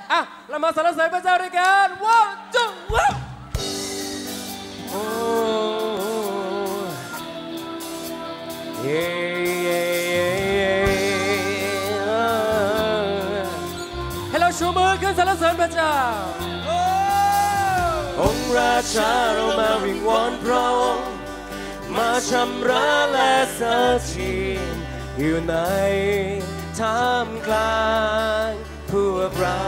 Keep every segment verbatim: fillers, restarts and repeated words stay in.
อ่ะเรามาสรรเสริญพระเจ้าด้วยกันว้าวจุ๊บว้าวโอ้เย้ให้เราชูมือขึ้นสรรเสริญพระเจ้าองค์ราชาเรามาวิงวอนพระองค์มาชำระและสักทีอยู่ในท่ามกลางพวกเรา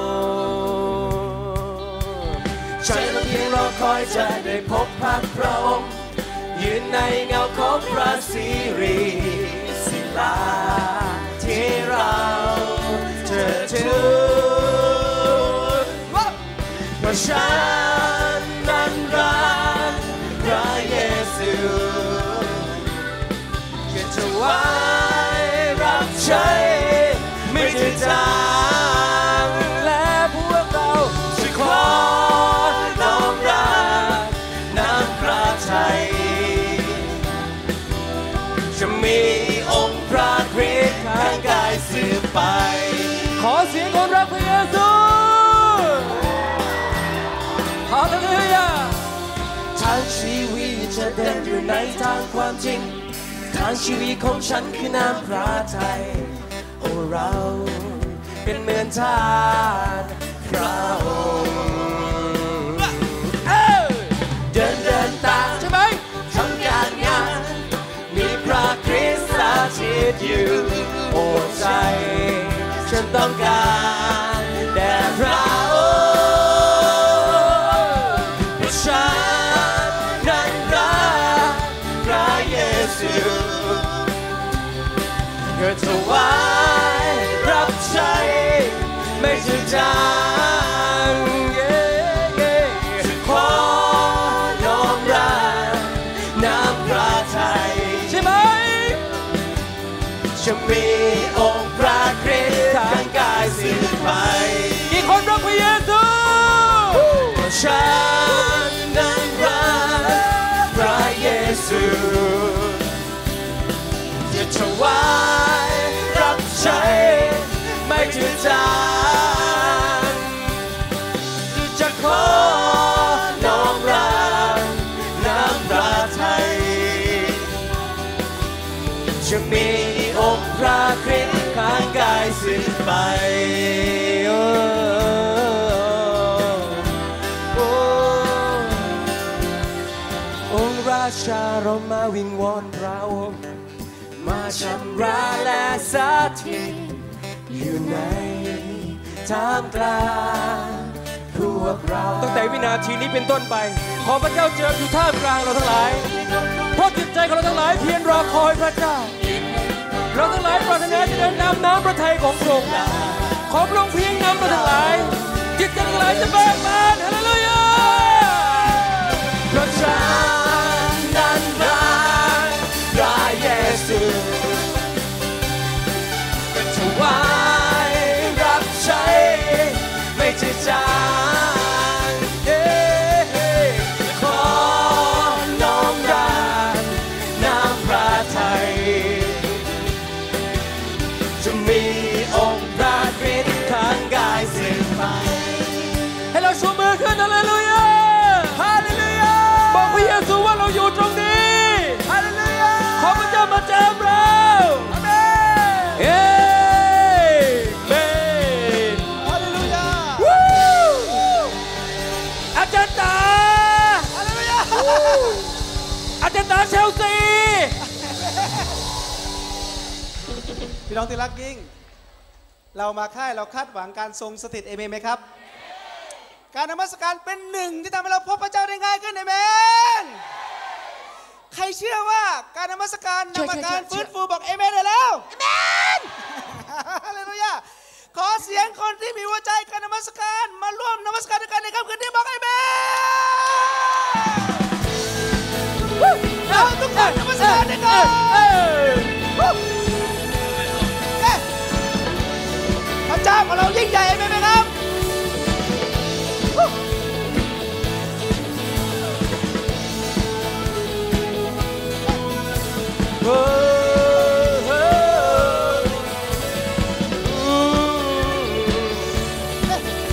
ใจเราเพียงรอคอยจะได้พบพักพระองค์ยืนในเงาของพระสิริศิลาที่เราเธอทูลว่าฉันนั้นรักพระเยซูจะถวายรับใช้ไม่จืดจางและพวกเราจะขอน้อมรับน้ำพระทัยจะมีองค์พระคริสต์ข้างกายสืบไปขอเสียงคนรักพระเยซูฮาเลลูยาทางชีวิตจะเดินอยู่ในทางความจริงทางชีวิตของฉันคือน้ำพระทัยโอ้เราเป็นเหมือนทาสพระองค์เดินเดินตามใช่ไหมทำการงานมีพระคริสต์สถิตอยู่โอ้ใจฉันต้องการแด่พระองค์ฉันนั้นรักพระเยซูเกิดถวายรับใช้ไม่จืดจางขอน้อมรับน้ำพระทัยใช่ไหมจะมีองค์พระคริสต์ทางกายสืบไปกี่คนรักพระเยซูฉันนั้นรักพระเยซูจะถวายรับใช้ไม่จืดจางจะขอน้อมรับน้ำพระทัยจะมีองค์พระคริสต์ข้างกายสืบไปองค์ราชาเรามาวิงวอนพระองค์มาชำระและสักทีอยู่ในท่ามกลางพวกเราตั้งแต่วินาทีนี้เป็นต้นไปขอพระเจ้าเจิมอยู่ท่ามกลางเราทั้งหลายเพราะจิตใจของเราทั้งหลายเพียรรอคอยพระเจ้าเราทั้งหลายปรารถนาจะเดินนำน้ำพระทัยของพระองค์ขอพระองค์เพียงนำเราทั้งหลายจิตใจทั้งหลายจะเบิกบานฮาเลลูยาเพราะฉันนั้นรักพระเยซูถวายรับใช้ไม่จืดจางขอน้อมรับน้ำพระทัยจะมีองค์พระคริสต์ข้างกายสืบไปให้เราชูมือขึ้นฮาเลลูยาฮาเลลูยาบอกพระเยซูว่าเราอยู่ตรงนี้ฮาเลลูยาขอพระเจ้ามาเจิมเราอาเมนเอเมนฮาเลลูยาอาจารย์ตาฮาเลลูยาอาจารย์ตาเชลซีพี่น้องที่รักยิ่งเรามาค่ายเราคาดหวังการทรงสถิตเอเมนไหมครับการนมัสการเป็นหนึ่งที่ทำให้เราพบพระเจ้าได้ง่ายขึ้นเอเมนใครเชื่อว่าการนมัสการนำมาการฟื้นฟูบอกเอเมนเลยแล้วเอเมนฮาเลลูยาขอเสียงคนที่มีหัวใจการนมัสการมาร่วมนมัสการด้วยกันในค่ำคืนนี้บอกเอเมนเราทุกคนนมัสการด้วยกันพระเจ้าของเรายิ่งใหญ่ไหมครับเ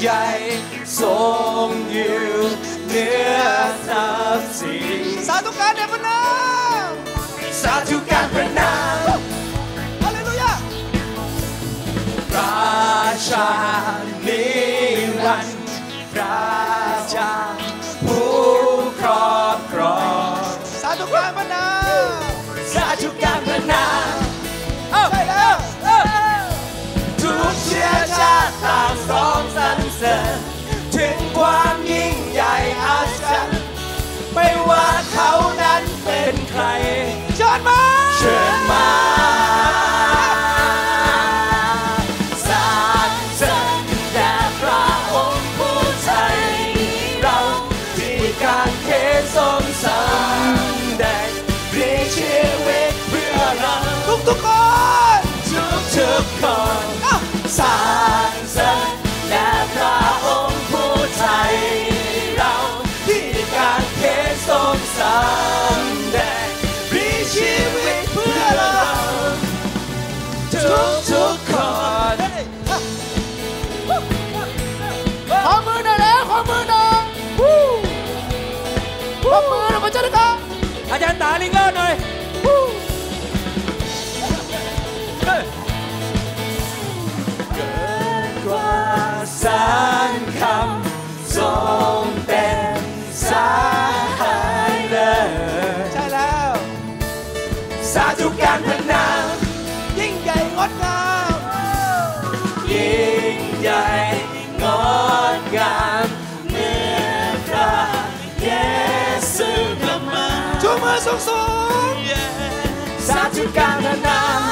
ใหญ่ทรงอยู่เหนือทรัพย์สินสาธุการแด่พระนามสาธุการพระนามฮาเลลูยาราชานิรันดร์พระเจ้าผู้ครอบครองสาธุการพระนามสาธุการพระนามใช่แล้วทุกเชื้อชาติต่างร้องสรรเสริญถึงความยิ่งใหญ่อาศจรรย์ไม่ว่าเขานั้นเป็นใครเชิญมาเชิญมาสรรเสริญแด่พระองค์ผู้ไถ่เราที่การเทศน์ทรงสำแดงพระชีวิตเพื่อเราทุกทุกคนทุกทุกคนสรรเสริญแด่พระองค์ผู้ไถ่เราที่การเทศน์ทรงสำแดงพระชีวิตเพื่อเราทุกทุกคนขอมือหน่อยแล้วขอมือหน่อยขอมือหน่อยพระเจ้าด้วยครับอาจารย์ตาลิงเล่าหน่อยเกินกว่าแสนคำทรงเป็นสหายเลยใช่แล้วสาธุการพระนามยิ่งใหญ่งดงามยิ่งใหญ่งดงามเมื่อพระเยซูกลับมาชูมือสูงสูงสาธุการพระนาม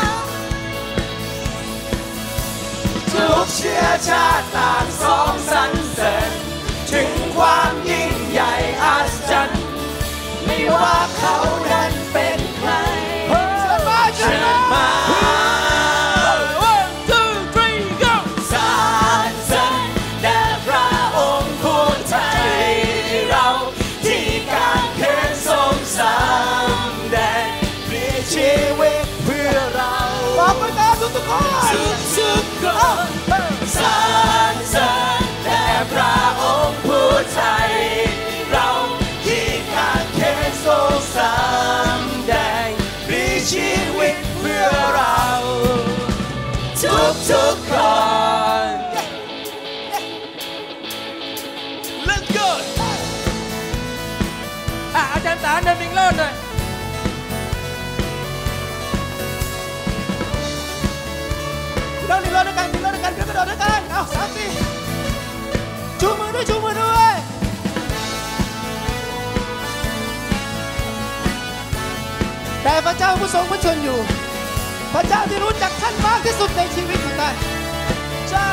ทุกเชื้อชาติต่างสองสรรเสริญถึงความยิ่งใหญ่อาศจรรย์ไม่ว่าเขานั้นเป็นใครเชิญมาเชิญมาone two three go สรรเสริญแด่พระองค์ผู้ไถ่เราที่การเทศน์ทรงสำแดงพระชีวิตเพื่อเราบอกไปตามทุกทุกคนทุกทุกคนสรรเสริญแด่พระองค์ผู้ไถ่เราที่การเทศน์ทรงสำแดงพระชีวิตเพื่อเราทุกทุกคนเล่นเกินอ่ะอาจารย์ตาเดินมิงโลดเลยเราลิงโลดด้วยกันลิงโลดด้วยกันกระโดดด้วยกันเอาสามสี่ชูมือด้วยชูมือด้วยแต่พระเจ้าผู้ทรงพระชนอยู่พระเจ้าที่รู้จักท่านมากที่สุดในชีวิตของท่านใช่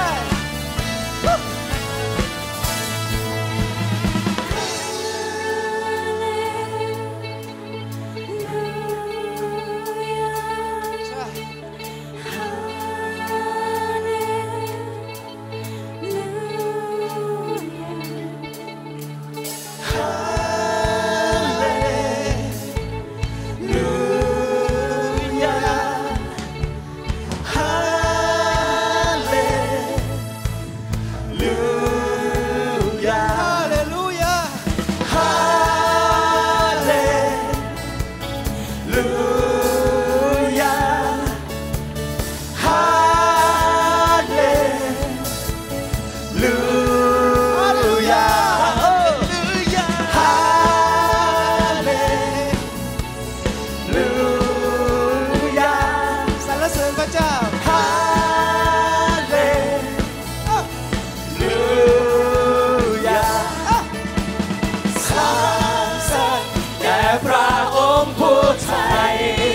พระองค์ผู้ไถ่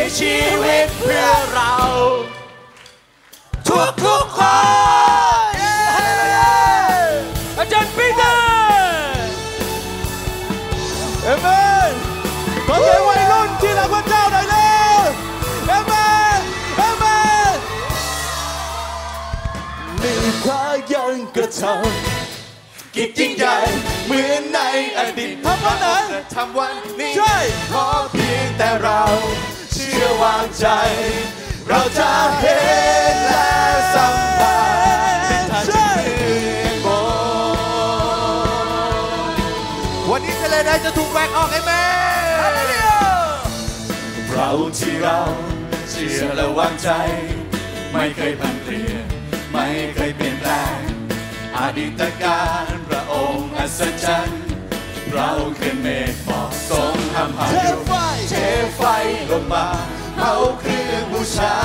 ชีวิตเพื่อเราทุกทุกคนอาจารย์ปีเตอร์เอเมนขอเสียงวัยรุ่นที่รักพระเจ้าหน่อยเลยเอเมนเอเมนนี่พระยังกระทำกิจยิ่งใหญ่เหมือนในอดีตทำวันนั้นทำวันนี้ใช่ขอเพียงแต่เราเชื่อวางใจเราจะเห็นและสัมผัสในทางที่เมืองบนวันนี้ทะเลใดจะถูกแหวกออกไอ้แม่เราที่เราเชื่อและวางใจไม่เคยพันเปลี่ยนไม่เคยเปลี่ยนแปลงอดีตการพระองค์อัศจรรย์เราขึ้นเมฆหมอกทรงทำพายุเทไฟลงมาเผาเครื่องบูชา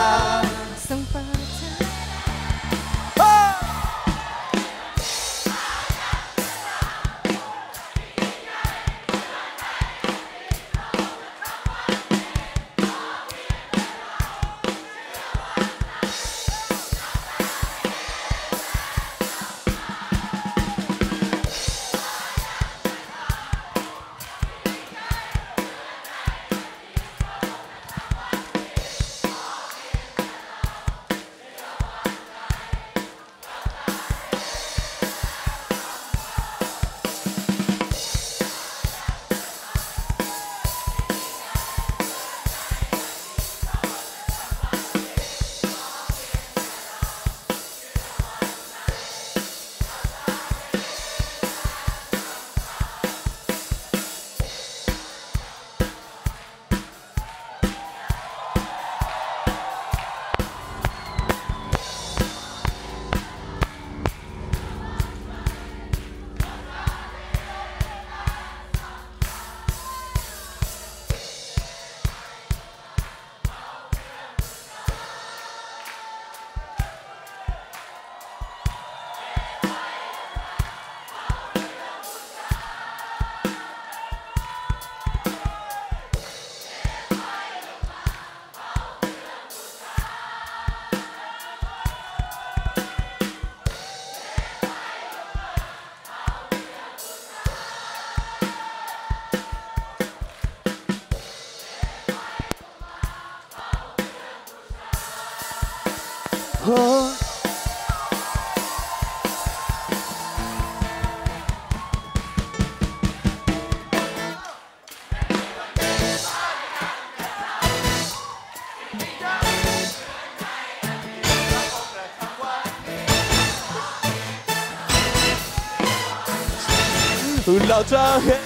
เราจะเห็น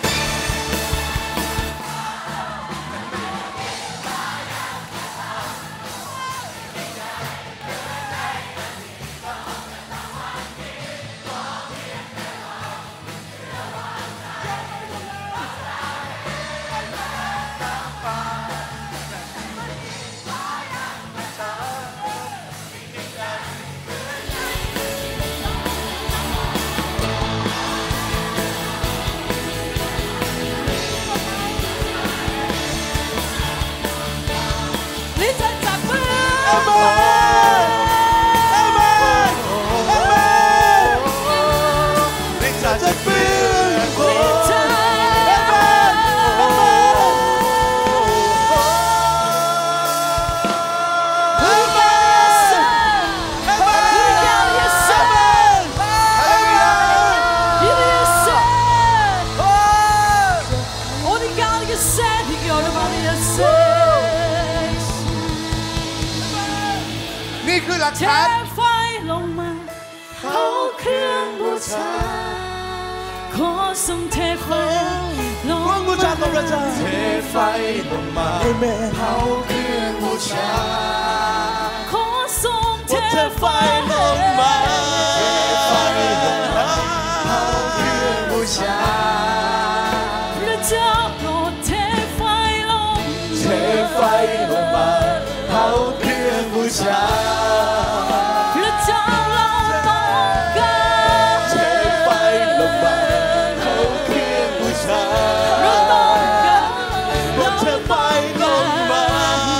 นี่คือหลักฐานไฟลงมาเผาเครื่องบูชาขอส่งเทไฟลงมาเทไฟลงมาเผาเครื่องบูชาขอส่งเทไฟลงมาเทไฟลงมาเผาเครื่องบูชาพระเจ้าโปรดเทไฟลงเทไฟลงมาเผาเครื่องบูชาพระเจ้าเราต้องการเทไฟลงมาเผาเครื่องบูชาเราต้องการเทไฟลงมา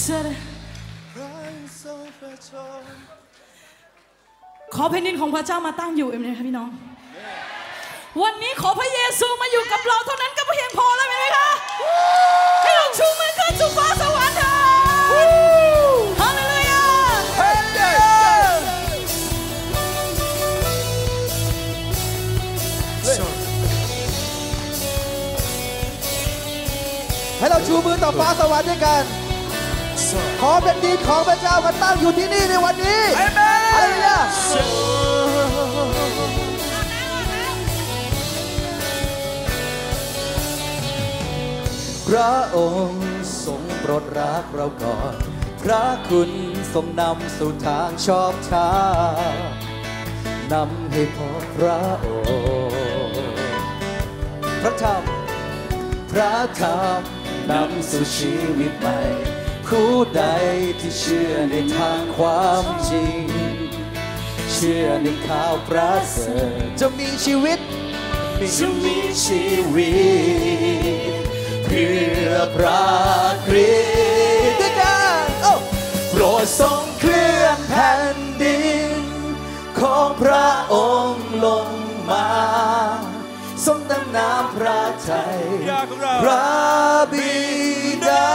ขอแผ่นดินของพระเจ้ามาตั้งอยู่เอ็มเลยค่ะพี่น้องวันนี้ขอพระเยซูมาอยู่กับเราเท่านั้นก็เพียงพอแล้วไหมคะให้เราชูมือขึ้นสู่ฟ้าสวรรค์เถอะฮาเลลูยาให้เราชูมือต่อฟ้าสวรรค์ด้วยกันขอเป็นดินของพระเจ้ามาตั้งอยู่ที่นี่ในวันนี้ฮาเลลูยาพระองค์ทรงโปรดรักเราก่อนพระคุณทรงนำสู่ทางชอบธรรมนำให้พบพระองค์พระธรรมพระธรรมนำสู่ชีวิตใหม่ผู้ใดที่เชื่อในทางความจริงเชื่อในข่าวประเสริฐจะมีชีวิตจะมีชีวิตเพื่อพระคริสต์ด้วยกันโปรดทรงเคลื่อนแผ่นดินของพระองค์ลงมาทรงตั้งน้ำพระทัยพระบิดา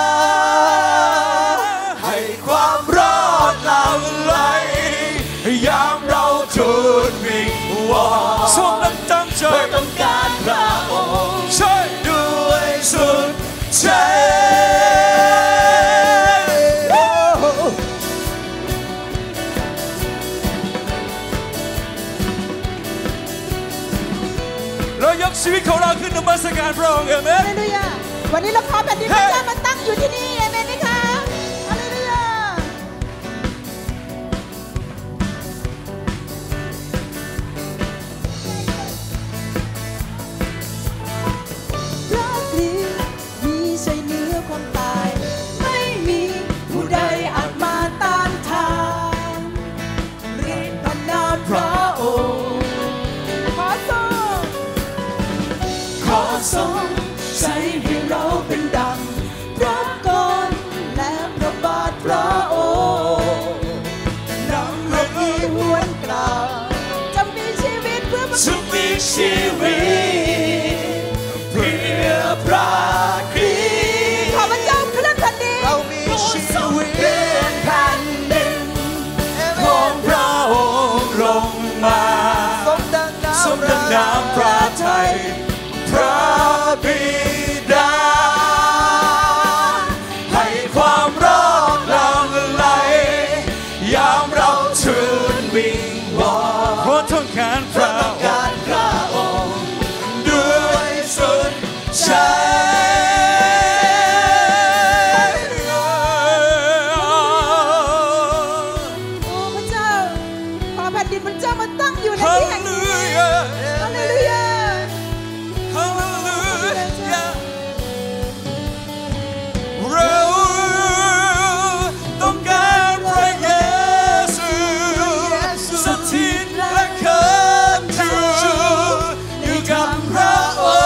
ให้ความรอดหลั่งไหลยามเราทูลวิงวอนทรงตั้งใจต้องการพระองค์ช่วยด้วยสุดใจเรายกชีวิตของเราขึ้นนมัสการพระองค์เอเมนฮาเลลูยาวันนี้เราขอแผ่นดินพระเจ้ามาตั้งอยู่ที่นี่เอเมนไหมคะฮาเลลูยาพระคริสต์มีชัยเหนือความตายไม่มีผู้ใดอาจมาต้านทานฤทธิ์อำนาจพระองค์ขอทรงขอทรงใช้ให้เราเป็นดังพระกรและพระบาทพระองค์นำให้หวนกล่าวจะมีชีวิตเพื่อจะมีชีวิตเพื่อพระคริสต์ขอพระเจ้าเคลื่อนแผ่นดินเรามีชีวิตเคลื่อนแผ่นดินของพระองค์ลงมาสมดังน้ำพระทัยพระบิดาให้ความรอดหลั่งไหลยามเราทูลวิงวอนเพราะต้องการพระองค์ด้วยสุดใจโอ้พระเจ้าขอแผ่นดินพระเจ้ามาตั้งอยู่ในที่แห่งนี้ฮาเลลูยาเราต้องการพระเยซูสถิตและค้ำชูอยู่กับพระอง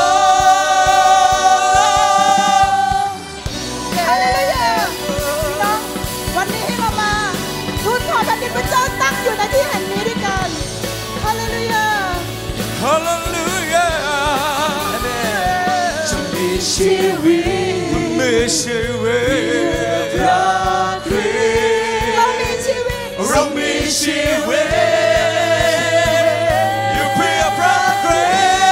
ค์ฮาเลลูยาพี่น้องวันนี้ให้เรามาทูลขอแผ่นดินพระเจ้าตั้งอยู่ในที่แห่งนี้ด้วยกันฮาเลลูยาฮาเลลูยาจะมีชีวิตมีชีวิตพระคริสต์เรามีชีวิตเรามีชีวิตอยู่เพื่อพระคริ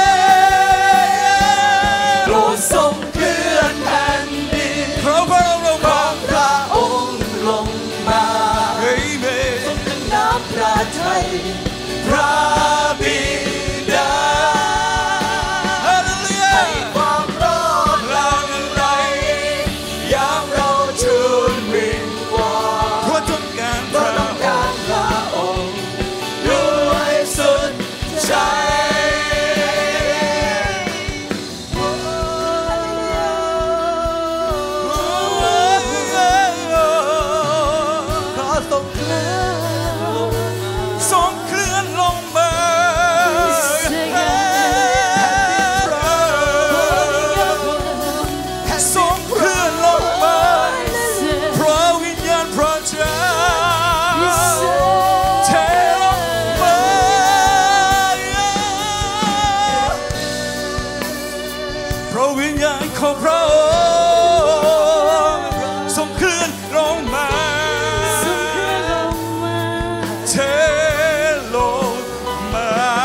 สต์โปรดทรงเคลื่อนแผ่นดินพระพระองค์ลงมาพระองค์ลงมาเอเมนทรงตั้งน้ำพระทัยพระบิดาฮาเลลูยาให้ความรอดหลั่งไหลยามเราทูลวิงวอนเพราะต้องการพระองค์ของพระองค์ทรงเคลื่อนลงมาเทลงมา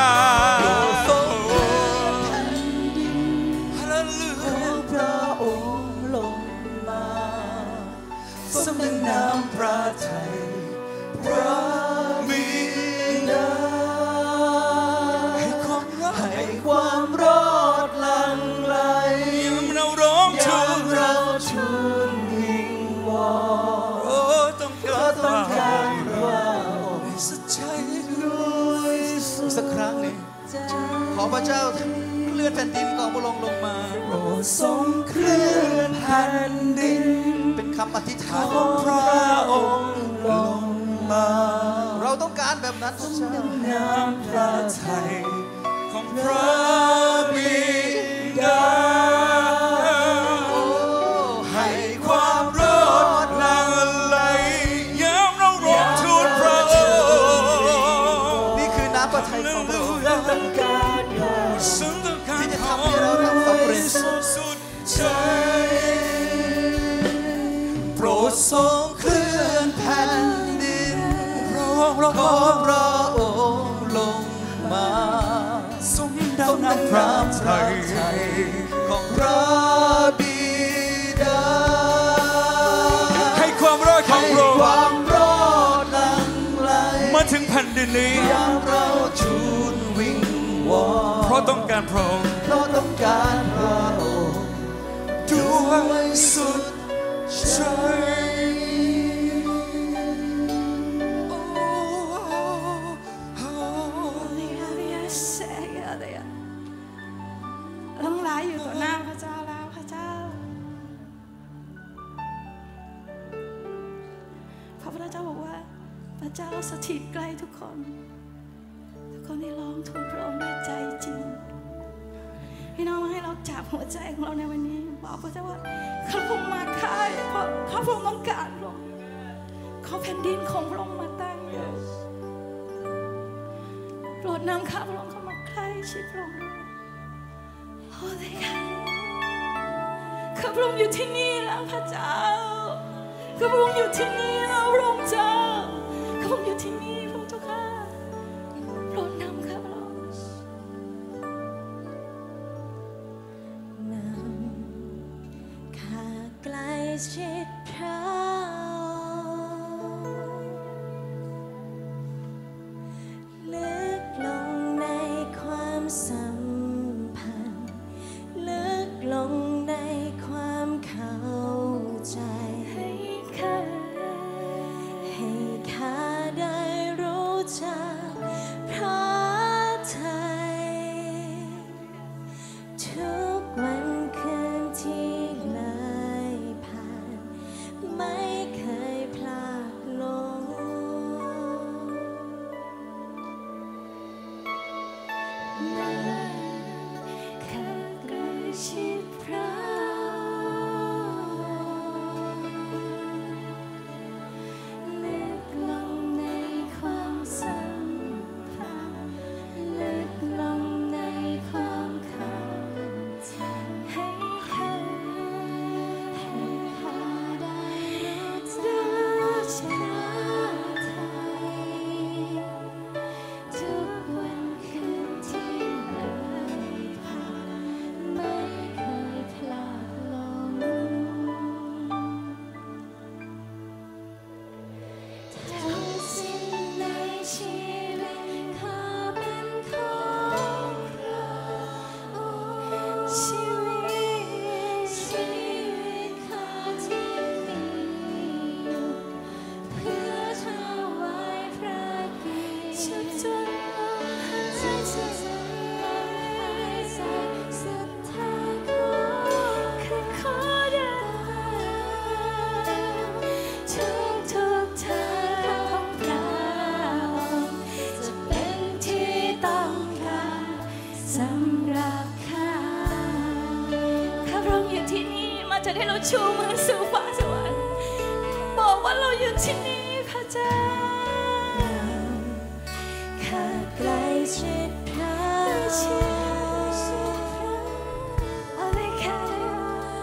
ฮาเลลูยาพระองค์ลงมาสมดังน้ำพระทัยพระบิดาให้ความรอดให้ความรอดหลั่งไหลยามเราร้องทูลเราทูลวิงวอนโอ้ต้องการพระองค์สัจจะด้วยสักครั้งหนึ่งขอพระเจ้าเคลื่อนแผ่นดินของพระองค์ลงมาโปรดทรงเคลื่อนแผ่นดินเป็นคำอธิษฐานของพระองค์ลงมาเราต้องการแบบนั้นทุกท่านน้ำพระทัยของพระบิดาให้ความรอดหลั่งไหลยามเราร้องทูลพระองค์นี่คือน้ำพระทัยของพระองค์ที่จะทำให้เราทำสำเร็จสุดใจโปรดทรงเคลื่อนแผ่นดินขอพระองค์ลงมาสมดังน้ำพระทัยของพระบิดาให้ความรอดของพระองค์ความรอดหลั่งไหลมาถึงแผ่นดินนี้ยามเราทูลวิงวอนเพราะต้องการพระองค์เพราะต้องการพระองค์ด้วยสุดใจทั้งหลายอยู่ต่อหน้าพระเจ้าแล้วพระเจ้าพระพุทธเจ้าบอกว่าพระเจ้าสถิตใกล้ทุกคนทุกคนที่ร้องทูลพระองค์ด้วยใจจริงพี่น้องมาให้เราจับหัวใจของเราในวันนี้บอกพระเจ้าว่าข้าพระองค์มาค่ายเพราะข้าพระองค์ต้องการพระองค์ขอแผ่นดินของพระองค์มาตั้งอยู่โปรดนำข้าพระองค์เข้ามาใกล้ชิดพระองค์โอ้ยข้าพระองค์อยู่ที่นี่แล้วพระเจ้าข้าพระองค์อยู่ที่นี่แล้วพระองค์เจ้าข้าพระองค์อยู่ที่นี่พระเจ้าค่ะโปรดนำข้าพระองค์นำข้าใกล้ชิดพระลึกลงในความสัมพันธ์ลึกลงในความเข้าใจให้ข้าให้ข้าได้รู้จักพระทัยทุกวันคืนที่เลยผ่านไม่เคยพลาดลงข้าใกล้ชิดพระลึกลงในความสัมพันธ์ลึกลงในความเข้าใจให้ข้าให้ข้าได้รู้จักพระทัยทุกวันคืนที่เลยผ่านไม่เคยพลาดลงทั้งสิ้นในชีวิตข้าเป็นของพระองค์ชีวิตชีวิตข้าที่มีอยู่เพื่อถวายพระเกียรติฉันจนลมหายใจสุดท้ายของข้าขอได้ทุกทุกทางของพระองค์จะเป็นที่ต้องการสำหรับข้าข้าพระองค์อยู่ที่นี่มาจะให้เราชูมือสู่ฟ้าสวรรค์บอกว่าเราอยู่ที่นี่พระเจ้าข้าใกล้ชิดพระ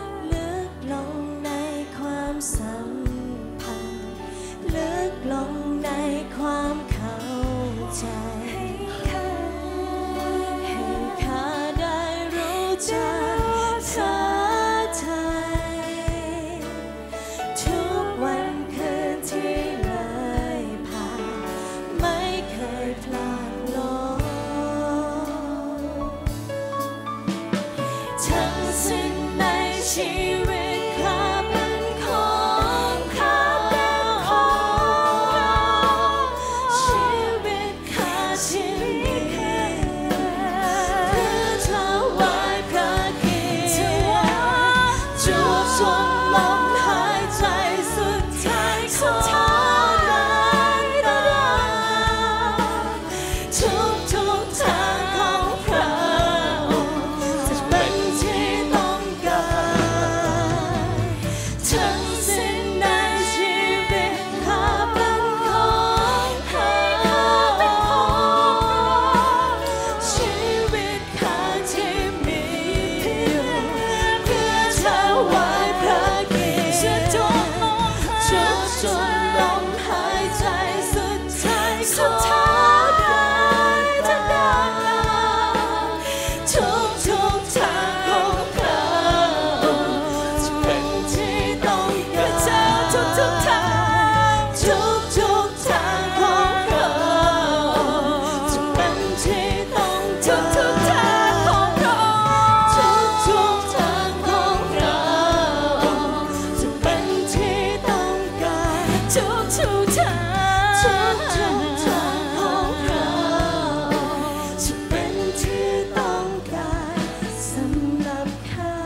ชีวิตข้าเป็นของข้าเป็นของเราชีวิตข้าชีวิตเพื่อถวายพระเกียรติจวบจนลมหายใจสุดท้ายขอได้ได้ทุกทุกทางของพระองค์จะเป็นที่ต้องการทั้งสิ้นในชีวิตข้าเป็นของข้าเป็นของชีวิตข้าที่มีอยู่เพื่อถวายพระเกียรติจนลมหายจนลมหายใจสุดท้ายสุดท้ายจะได้ทุกทุกทางของพระองค์จะเป็นที่ต้องการเจ้าทุกทุกทางทุกทุกทางของพระองค์จะเป็นที่ต้องการทุกทุกทางของพระองค์ทุกทุกทางของพระองค์จะเป็นที่ต้องการทุกทุกทางทุกทุกทางของพระองค์จะเป็นที่ต้องการสำหรับข้า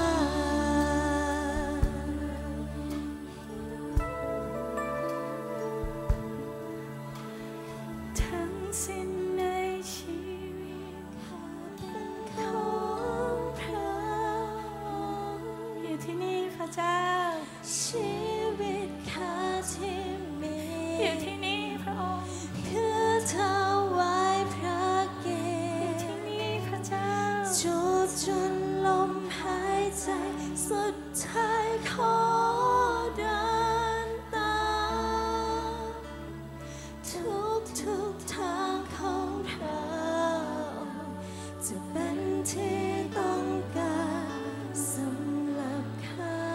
ทั้งสิ้นในชีวิตข้าเป็นของพระองค์อยู่ที่นี่พระเจ้าชีวิตข้าที่มีอยู่ที่นี่พระองค์เพื่อถวายพระเกียรติอยู่ที่นี่พระเจ้าจวบจนลมหายใจสุดท้ายขอเดินตามทุกทุกทางของพระองค์จะเป็นที่ต้องการสำหรับข้า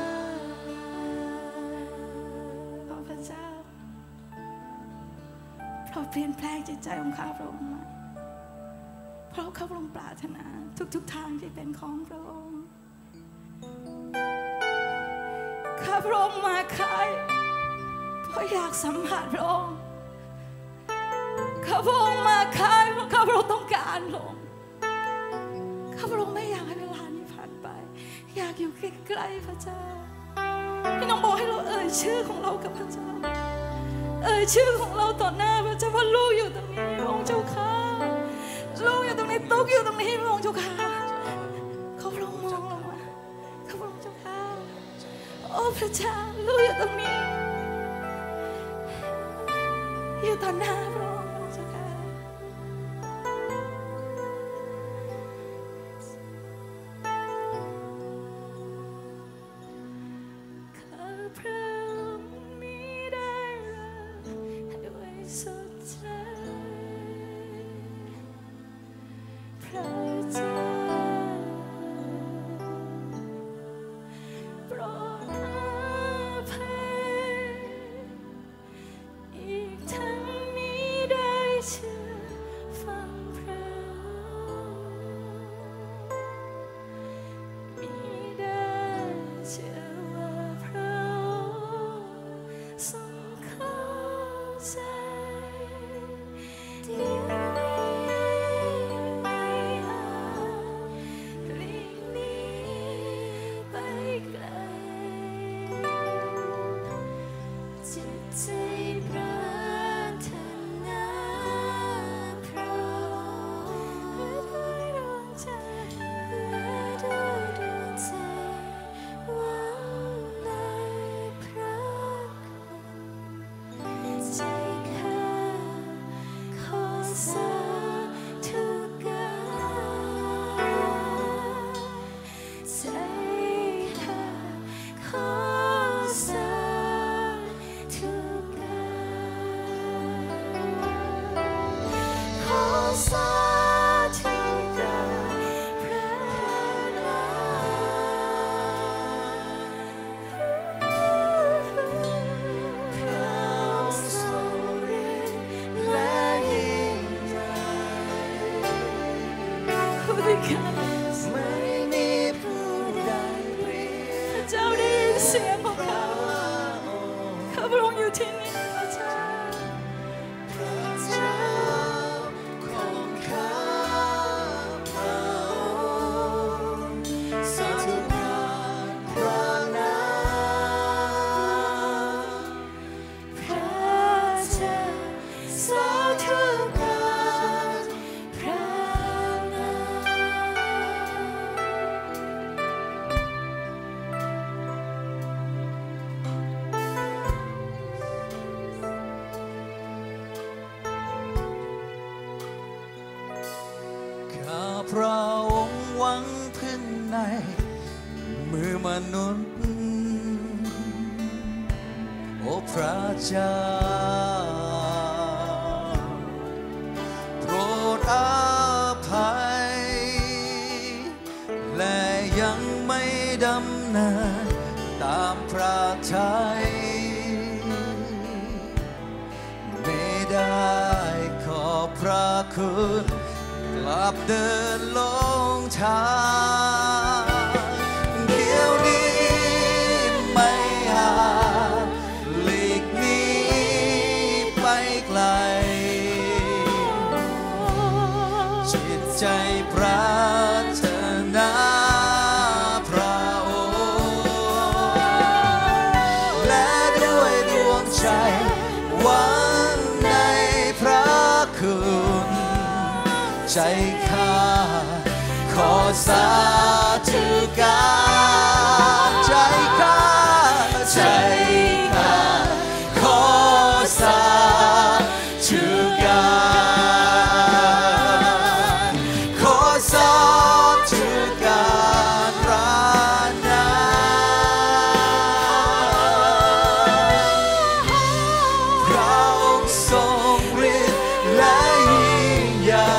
ขอพระเจ้าเราเปลี่ยนแปลงจิตใจของข้าพระองค์มาเพราะข้าพระองค์ปรารถนาทุกๆทางที่เป็นของพระองค์ข้าพระองค์มาค่ายเพราะอยากสัมผัสพระองค์ข้าพระองค์มาค่ายเพราะข้าพระองค์ต้องการพระองค์ข้าพระองค์ไม่อยากให้เวลานี้ผ่านไปอยากอยู่ใกล้ๆพระเจ้าพี่น้องบอกให้เราเอ่ยชื่อของเรากับพระเจ้าเอ่ยชื่อของเราต่อหน้าพระเจ้าว่าลูกอยู่ตรงนี้พระองค์เจ้าข้าลูกอยู่ตรงนี้ตุ๊กอยู่ตรงนี้พระองค์เจ้าข้าเขาพระองค์มองเรามาเขาพระองค์เจ้าข้าโอ้พระเจ้าลูกอยู่ตรงนี้อยู่ต่อหน้าพระองค์เจ้าข้าข้าพระองค์มิได้รักด้วยสุดใจพระเจ้าโปรดอภัยอีกทั้งนี้ได้เชื่อฟังพระมิได้เชื่อว่าพระทรงเข้าใจเดี๋ยวไม่อาจหลีกหนีไปไกลจิตใจปรารถนาพระและด้วยดวงใจและด้วยดวงใจหวังในพระคุณใจข้าขอสาธุการใจข้าขอสาธุการขอสาธุการพระนามพระทรงฤทธิ์และยิ่งใหญ่ Holy God ไม่มีผู้ใดพระองค์หวังพึ่งในมือมนุษย์โอ้พระเจ้าโปรดอภัยและยังไม่ดำเนินตามพระทัยไม่ได้ขอพระคุณกลับเดินลงทางเดี๋ยวนี้ไม่อาจหลีกหนีไปไกลจิตใจปรารถนาพระองค์และด้วยดวงใจหวังในพระคุณใจข้าขอสาธุการใจข้าใจข้าขอสาธุการขอสาธุการพระนามพระองค์ทรงฤทธิ์และยิ่งใหญ่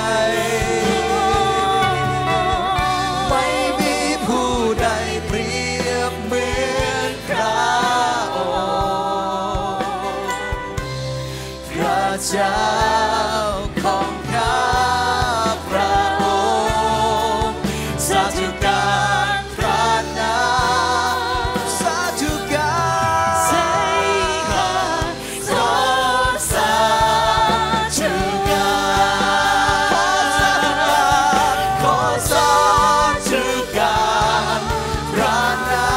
ไม่มีผู้ใดเปรียบเหมือนพระองค์พระเจ้าของข้าพระองค์สาธุการพระนามสาธุการใจข้าขอสาธุการขอสาธุการพระนาม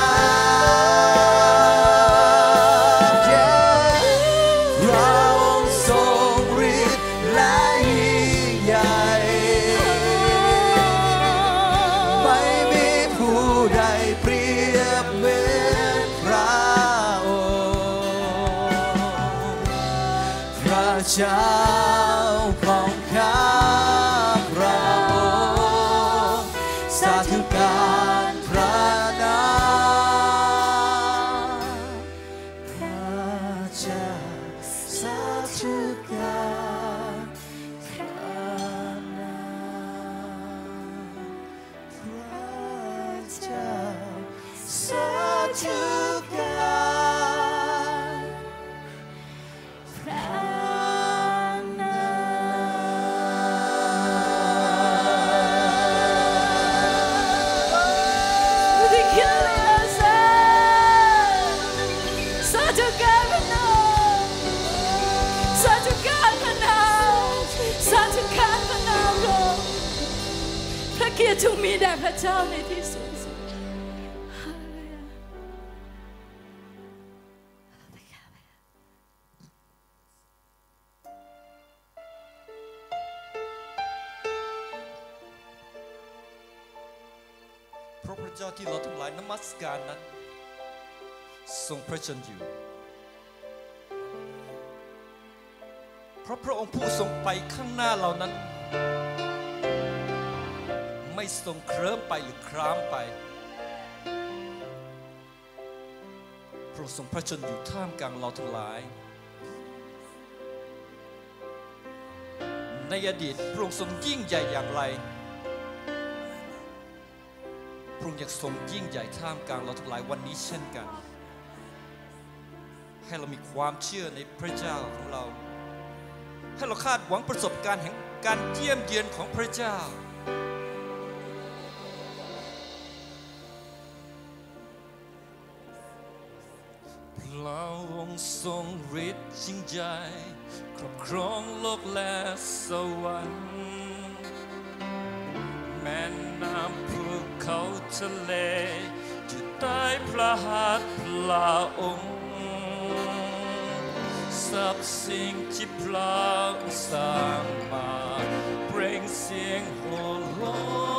พระองค์ทรงฤทธิ์และยิ่งใหญ่ไม่มีผู้ใดเปรียบเหมือนพระองค์พระเจ้าของข้าพระองค์สาธุการพระนามพระเจ้าสาธุการพระนามพระเจ้าสาธุการพระนาม Ridiculosaสาธุการพระนามสาธุการพระนามสาธุการพระนามเราพระเกียรติจงมีแด่พระเจ้าในที่สุดฮาเลลูยาเพราะพระเจ้าที่เราทั้งหลายนมัสการนั้นทรงพระชนอยู่เพราะพระองค์ผู้ทรงไปข้างหน้าเรานั้นไม่ทรงเคลิ้มไปหรือคร้ามไปพระองค์ทรงพระชนอยู่ท่ามกลางเราทั้งหลายในอดีตพระองค์ทรงยิ่งใหญ่อย่างไรพระองค์ยังทรงยิ่งใหญ่ท่ามกลางเราทั้งหลายวันนี้เช่นกันให้เรามีความเชื่อในพระเจ้าของเราให้เราคาดหวังประสบการณ์แห่งการเยี่ยมเยียนของพระเจ้าพระองค์ทรงฤทธิ์ยิ่งใหญ่ครอบครองโลกและสวรรค์แม่น้ำภูเขาทะเลอยู่ใต้พระหัตถ์พระองค์สรรพสิ่งที่พระองค์สร้างมาเปล่งเสียงโห่ร้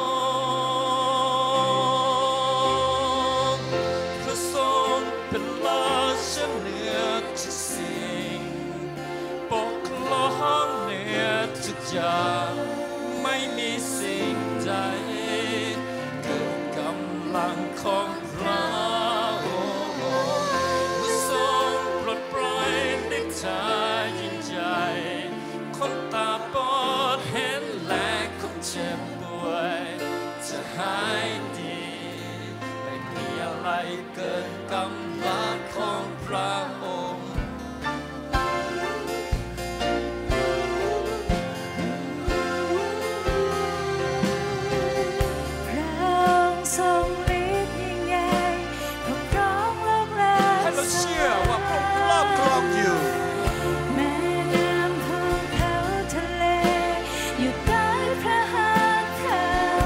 องพระทรงเป็นราชเหนือทุกสิ่งปกครองเหนือทุกอย่างไม่มีสิ่งใดเกินกำลังของพระองค์ทรงฤทธิ์ยิ่งใหญ่ปกครองโลกและให้เราเชื่อว่าพระองค์ครอบครองอยู่แม่น้ำภูเขาทะเลอยู่ใต้พระหัตถ์เขา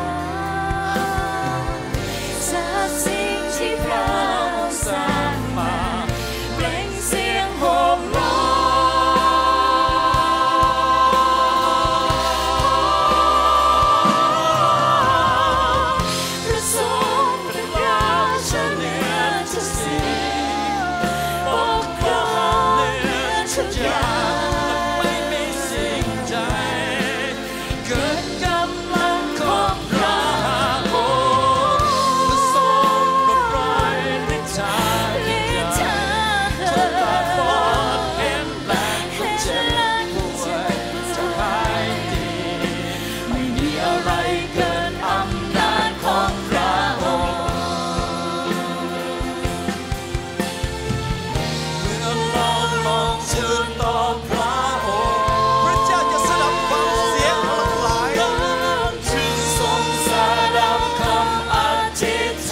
สรรเสริญที่พระองค์สร้างมาเปล่งเสียงโห่ร้องพระทรงเป็นราชาเหนือทุกสิ่งปกครองเหนือทุกอย่างไม่มีสิ่งใดเกินกำลังของพระองค์พระทรงปลดปล่อยฤทธายิ่งใหญ่จนตาบอดเห็นและคนเจ็บป่วยจะหายดีไม่มีอะไรเกินอำนาจของพระองค์เมื่อเราลองชื่นต่อพระองค์พระเจ้าจะสดับฟังเสียงของเราหลายชื่นทรงสดับคำอธิษฐ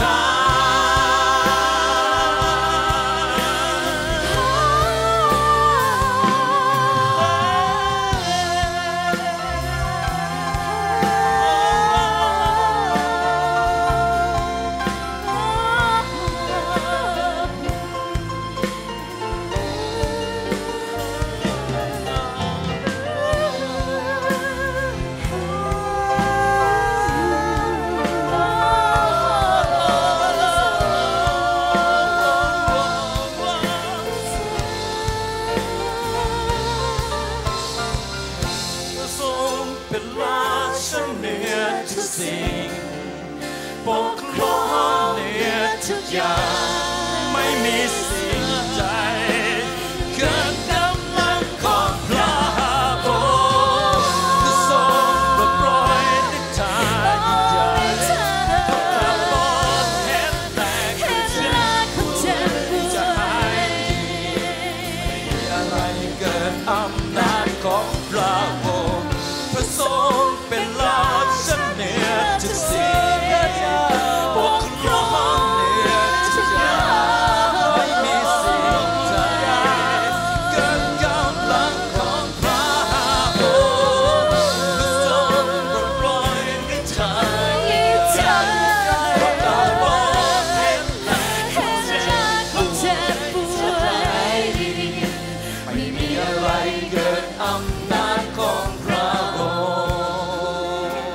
พระทรงเป็นราชาเหนือทุกสิ่งปกครองเหนือทุกอย่างไม่มีสิ่งใดเกินกำลังของพระองค์พระทรงปลดปล่อยฤทธายิ่งใหญ่ตาบอดเห็นแต่คนเจ็บป่วยจะหายดีไม่มีอะไรเกินอำนาจของพระองค์พระทรงเป็นราชาเหนือทุกสิ่งปกครองเหนือทุกอย่างไม่มีสิ่งใดเกินกำลังของพระองค์พระทรงปลดปล่อยฤทธายิ่งใหญ่ตาบอดเห็นและคนเจ็บป่วยไม่มีอะไรเกินอำนาจของพระองค์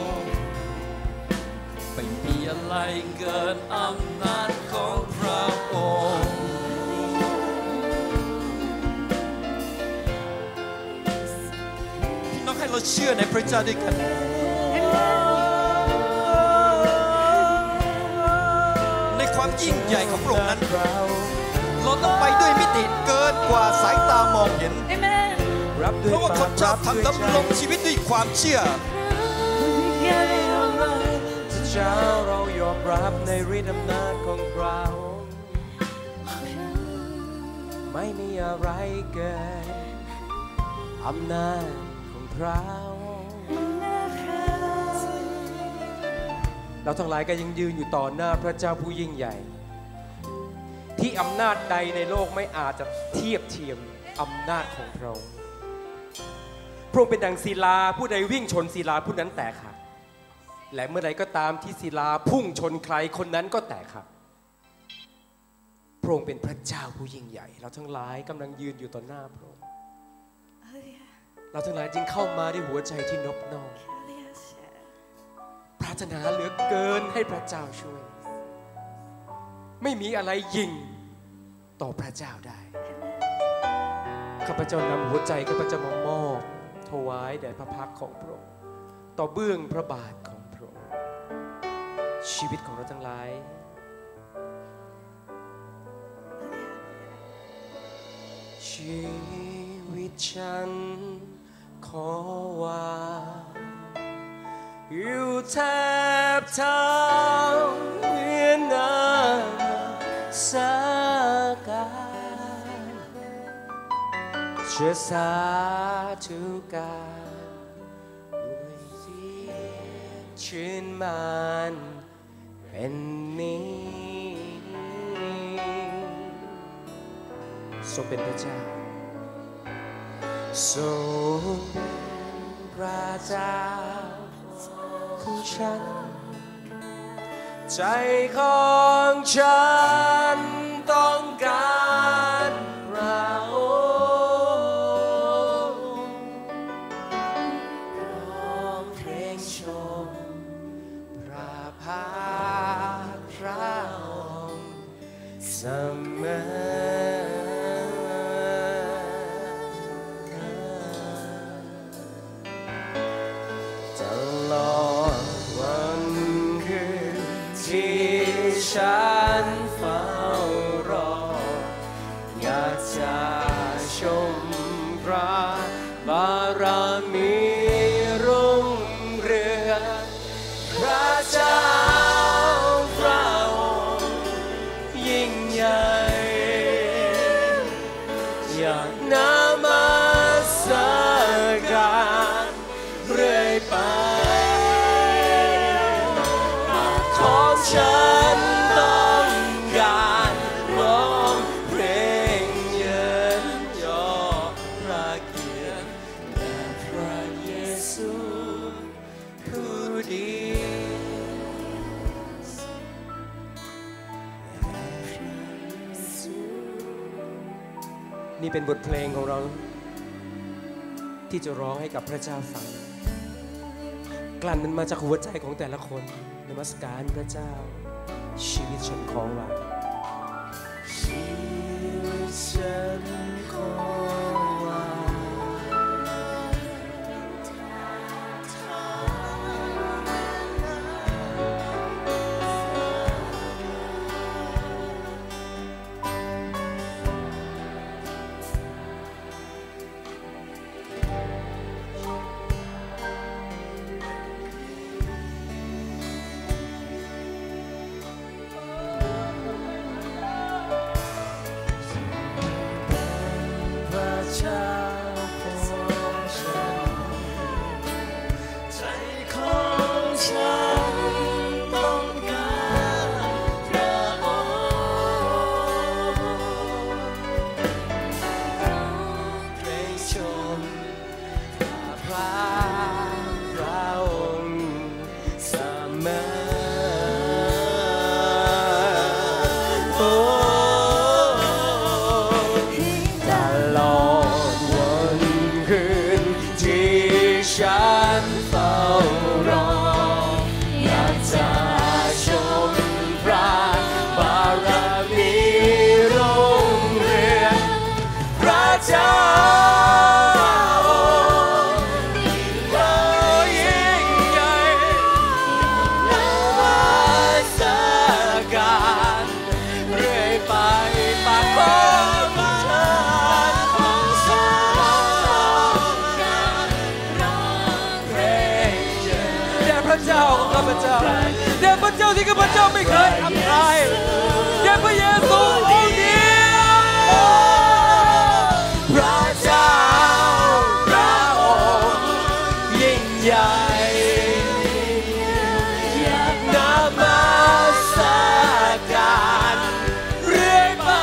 ไม่มีอะไรเกินอำนาจของพระองค์พี่น้องให้เราเชื่อในพระเจ้าด้วยกันในความยิ่งใหญ่ของพระองค์นั้นเราต้องไปด้วยมิติเกินกว่าสายตามองเห็นรับด้วยเพราะว่าคนชอบทำดำรงชีวิตด้วยความเชื่อเจ้าเรายอมรับในฤทธิ์อำนาจของพระองค์ไม่มีอะไรเกินอำนาจของพระองค์เราทั้งหลายก็ยังยืนอยู่ต่อหน้าพระเจ้าผู้ยิ่งใหญ่ ที่อำนาจใดในโลกไม่อาจจะเทียบเทียมอำนาจของพระองค์พระองค์เป็นดังศิลาผู้ใดวิ่งชนศิลาผู้นั้นแตกหักและเมื่อใดก็ตามที่ศิลาพุ่งชนใครคนนั้นก็แตกหักพระองค์เป็นพระเจ้าผู้ยิ่งใหญ่เราทั้งหลายกำลังยืนอยู่ต่อหน้าพระองค์เราทั้งหลายจึงเข้ามาด้วยหัวใจที่นอบน้อมปรารถนาเหลือเกินให้พระเจ้าช่วยไม่มีอะไรยิ่งต่อพระเจ้าได้ข้าพเจ้านำหัวใจข้าพเจ้ามามอบถวายแด่พระพักของพระองค์ต่อเบื้องพระบาทของพระองค์ชีวิตของเราทั้งหลายชีวิตฉันขอว่าอยู่แทบเท้าเวียนนาจะสาธุการด้วยเสียงชื่นมันเป็นนี้ทรงเป็นพระเจ้าทรงเป็นพระเจ้าของฉันใจของฉันต้องการพระองค์ร้องเพลงชมพระภาคพระองค์เสมอตลอดวันคืนที่ฉันเฝ้ารออยากจะชมพระบารมีรุ่งเรืองพระเจ้าพระองค์ยิ่งใหญ่อยากนมัสการเรื่อยไปของฉันต้องการร้องเพลงเยินยอพระเกียรติแด่พระเยซูผู้ดีนี่เป็นบทเพลงของเราที่จะร้องให้กับพระเจ้าฟังกลั่นมันมาจากหัวใจของแต่ละคนนมัสการพระเจ้าชีวิตฉันของเราชีวิตฉันของเราเดี๋ยวพระเจ้าที่ข้าพเจ้าไม่เคยอับอายเดี๋ยวพระเยซูองค์เดียวพระเจ้าพระองค์ยิ่งใหญ่อยากนมัสการเรื่อยไป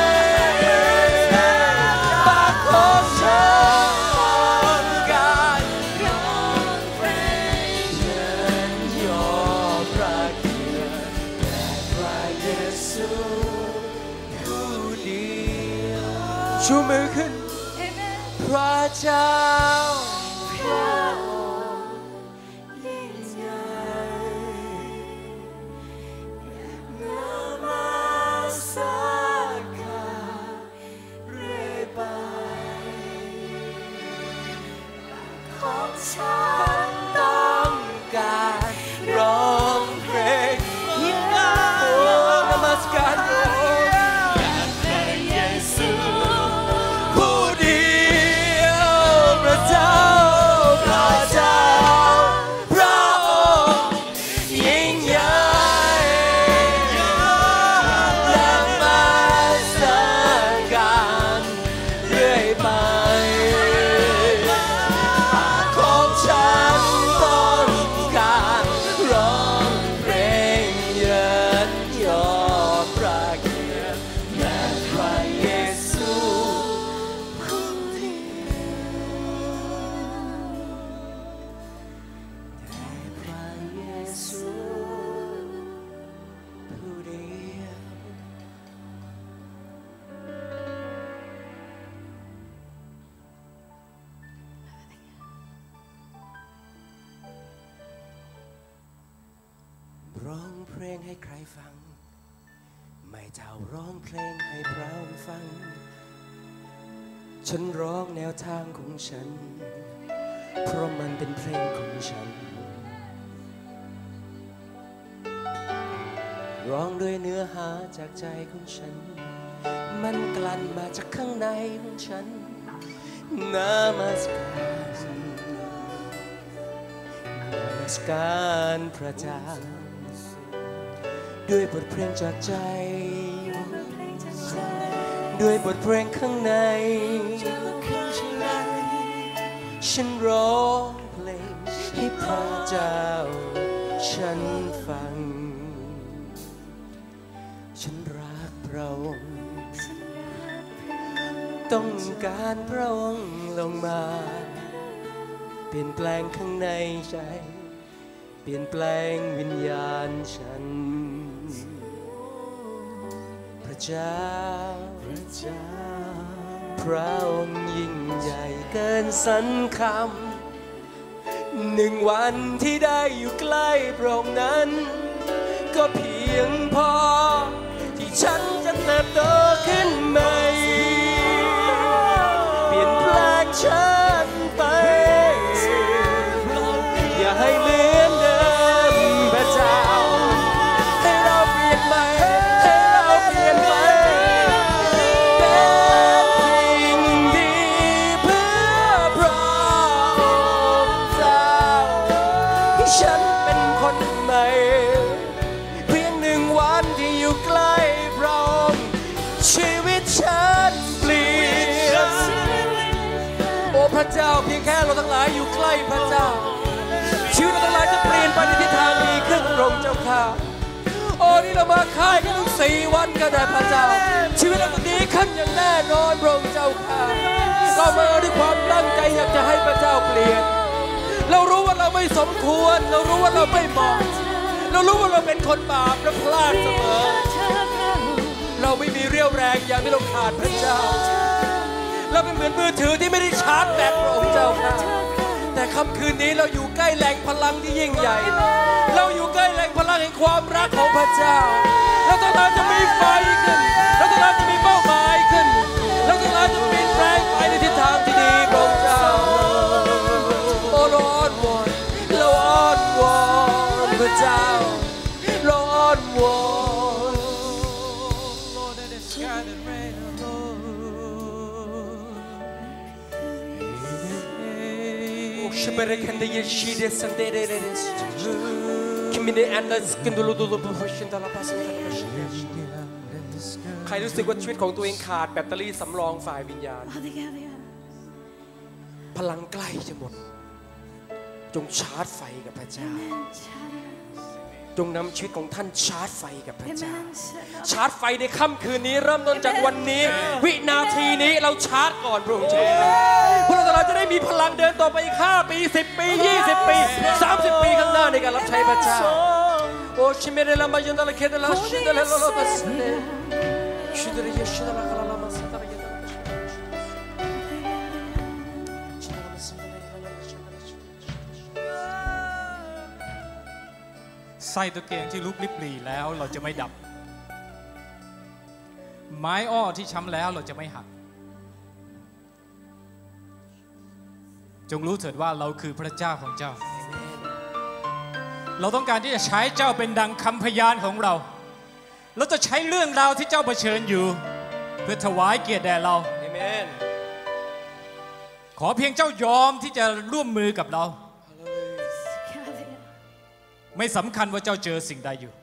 ปากของฉันต้องการร้องเพลงเยินยอพระเกียรติแด่พระเยซูผู้เดียวชูมือขึ้นพระเจ้าพระองค์ยิ่งใหญ่นมัสการเรื่อยไปของฉันต้องการร้องเพลงยิ่งใหญ่นมัสการพระองค์พระเยซูผู้เดียวพระเจ้าเพลงให้ใครฟังไม่เท่าร้องเพลงให้เราฟังฉันร้องแนวทางของฉันเพราะมันเป็นเพลงของฉันร้องด้วยเนื้อหาจากใจของฉันมันกลั่นมาจากข้างในของฉันนามัสการนามัสการพระเจ้าด้วยบทเพลงจากใจด้วยบทเพลงข้างในฉันร้องเพลงให้พระเจ้าฉันฟังฉันรักพระองค์ต้องการพระองค์ลงมาเปลี่ยนแปลงข้างในใจเปลี่ยนแปลงวิญญาณฉันพระเจ้าพระเจ้าพระองค์ยิ่งใหญ่เกินสรรคำหนึ่งวันที่ได้อยู่ใกล้พระองค์นั้นก็เพียงพอที่ฉันจะเติบโตขึ้นใหม่เปลี่ยนแปลงฉันไปอย่าให้เหมือนเดิมพระเจ้าให้เราเปลี่ยนใหม่ให้เราเปลี่ยนใหม่เป็นสิ่งดีเพื่อพระเจ้าให้ฉันเป็นคนใหม่เพียงหนึ่งวันที่อยู่ใกล้พระองค์ชีวิตฉันเปลี่ยนโอ้พระเจ้าเพียงแค่เราทั้งหลายอยู่ใกล้พระเจ้าชีวิตเราทั้งหลายจะเปลี่ยนไปในทิศทางดีขึ้นพระองค์เจ้าค่ะโอ้นี่เรามาค่ายกันทุกสี่วันก็ได้พระเจ้าชีวิตเราจะดีขึ้นอย่างแน่นอนพระองค์เจ้าค่ะเรามาด้วยความตั้งใจอยากจะให้พระเจ้าเปลี่ยนเรารู้ว่าเราไม่สมควรเรารู้ว่าเราไม่เหมาะเรารู้ว่าเราเป็นคนบาปและพลาดเสมอเราไม่มีเรี่ยวแรงอย่างที่เราขาดพระเจ้าเราเป็นเหมือนมือถือที่ไม่ได้ชาร์จแบตพระองค์เจ้าค่ะแต่ค่ำคืนนี้เราอยู่ใกล้แหล่งพลังที่ยิ่งใหญ่เราอยู่ใกล้แหล่งพลังแห่งความรักของพระเจ้าเราต้องการจะมีไฟขึ้นเราต้องการจะมีเป้าหมายขึ้นเราต้องการจะเปลี่ยนแปลงไปในทิศทางที่ดีพระองค์เจ้าโอ้เราอ้อนวอนเราอ้อนวอนพระเจ้าเราอ้อนวอนŞeberekende yeşide sendereres. Kimine andas kenduludu başında la pasında. ใครรู้สึกว่าชีวิตของตัวเองขาดแบตเตอรี่สำรองฝ่ายวิญญาณพลังใกล้จะหมดจงชาร์จไฟกับพระเจ้าจงนำชีวิตของท่านชาร์จไฟกับพระเจ้าชาร์จไฟในค่ำคืนนี้เริ่มต้นจากวันนี้วินาทีนี้เราชาร์จก่อนพระองค์เจ้าพวกเราจะได้มีพลังเดินต่อไปอีกห้าปีสิบปียี่สิบปีสามสิบปีข้างหน้าในการรับใช้พระเจ้าโอ้ชิเมเรลามายันดาลเคเดลาชิเดลาลาบัสเนชิเดลยชิเดลาคาลามาสตาร์ยไส้ตะเกียงที่ลุกลิบหลีแล้วเราจะไม่ดับไม้อ้อที่ช้ำแล้วเราจะไม่หักจงรู้เถิดว่าเราคือพระเจ้าของเจ้าเราต้องการที่จะใช้เจ้าเป็นดังคำพยานของเราเราจะใช้เรื่องราวที่เจ้าเผชิญอยู่เพื่อถวายเกียรติแด่เราอาเมนขอเพียงเจ้ายอมที่จะร่วมมือกับเราไม่สำคัญว่าเจ้าเจอสิ่งใดอยู่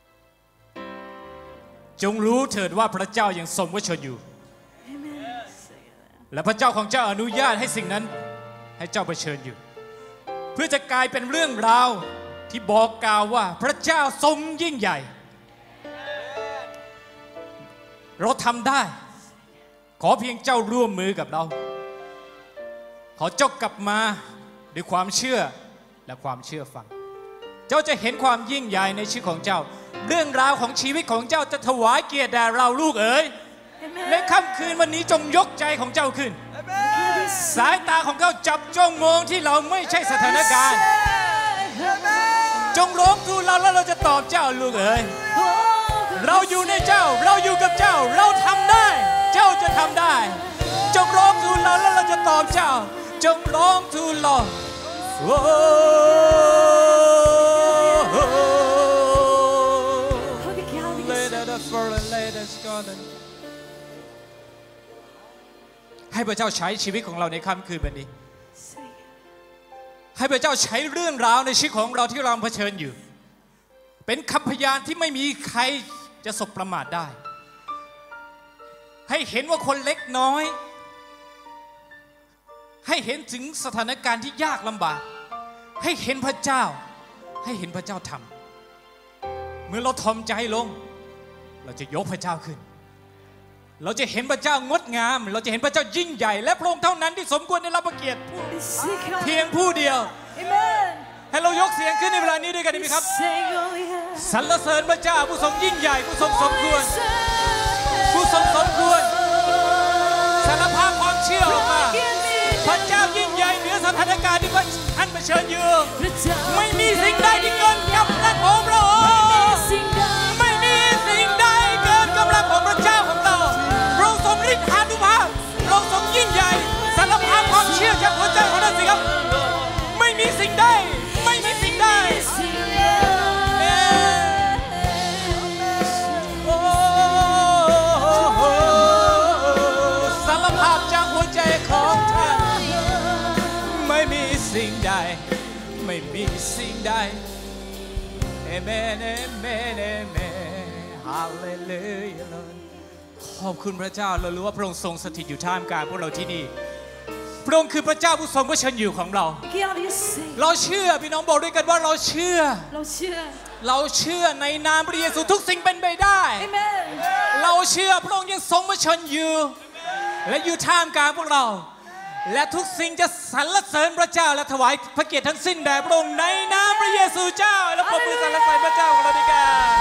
จงรู้เถิดว่าพระเจ้ายังทรงพระชนอยู่และพระเจ้าของเจ้าอนุญาตให้สิ่งนั้นให้เจ้าเผชิญอยู่เพื่อจะกลายเป็นเรื่องราวที่บอกกล่าวว่าพระเจ้าทรงยิ่งใหญ่เราทำได้ขอเพียงเจ้าร่วมมือกับเราขอเจ้ากลับมาด้วยความเชื่อและความเชื่อฟังเจ้าจะเห็นความยิ่งใหญ่ในชีวิตของเจ้าเรื่องราวของชีวิตของเจ้าจะถวายเกียรติแด่เราลูกเอ๋ยในค่ำคืนวันนี้จงยกใจของเจ้าขึ้นสายตาของเจ้าจับจ้องมองที่เราไม่ใช่สถานการณ์จงร้องทูลเราแล้วเราจะตอบเจ้าลูกเอ๋ยเราอยู่ในเจ้าเราอยู่กับเจ้าเราทำได้เจ้าจะทำได้จงร้องทูลเราแล้วเราจะตอบเจ้าจงร้องทูลเราให้พระเจ้าใช้ชีวิตของเราในค่ำคืนวันนี้ให้พระเจ้าใช้เรื่องราวในชีวิตของเราที่เราเผชิญอยู่เป็นคำพยานที่ไม่มีใครจะสบประมาทได้ให้เห็นว่าคนเล็กน้อยให้เห็นถึงสถานการณ์ที่ยากลำบากให้เห็นพระเจ้าให้เห็นพระเจ้าทำเมื่อเราทอมใจลงเราจะยกพระเจ้าขึ้นเราจะเห็นพระเจ้างดงามเราจะเห็นพระเจ้ายิ่งใหญ่และพระองค์เท่านั้นที่สมควรได้รับพระเกียรติเพียงผู้เดียวให้เรายกเสียงขึ้นในเวลานี้ด้วยกันดีไหมครับสรรเสริญพระเจ้าผู้ทรงยิ่งใหญ่ผู้ทรงสมควรผู้ทรงสมควรสารภาพความเชื่อออกมาพระเจ้ายิ่งใหญ่เหนือสถานการณ์ที่ท่านเผชิญอยู่ไม่มีสิ่งใดที่เกินกำลังของเราไม่มีสิ่งใดเกินกำลังของพระเจ้าของเราพระองค์ทรงฤทธานุภาพพระองค์ทรงยิ่งใหญ่สารภาพความเชื่อจากหัวใจของเราสิครับไม่มีสิ่งใดไม่มีสิ่งใดสารภาพจากหัวใจของท่านไม่มีสิ่งใดไม่มีสิ่งใดเอเมนเอเมนเอเมนฮาเลลูยาขอบคุณพระเจ้าเรารู้ว่าพระองค์ทรงสถิตอยู่ท่ามกลางพวกเราที่นี่พระองค์คือพระเจ้าผู้ทรงเผชิญอยู่ของเราเราเชื่อพี่น้องบอกด้วยกันว่าเราเชื่อเราเชื่อเราเชื่อในนามพระเยซูทุกสิ่งเป็นไปได้เราเชื่อพระองค์ยังทรงเผชิญอยู่และอยู่ท่ามกลางพวกเราและทุกสิ่งจะสรรเสริญพระเจ้าและถวายพระเกียรติทั้งสิ้นแด่พระองค์ในนามพระเยซูเจ้าและขอบคุณสรรเสริญพระเจ้าของเราดีกัน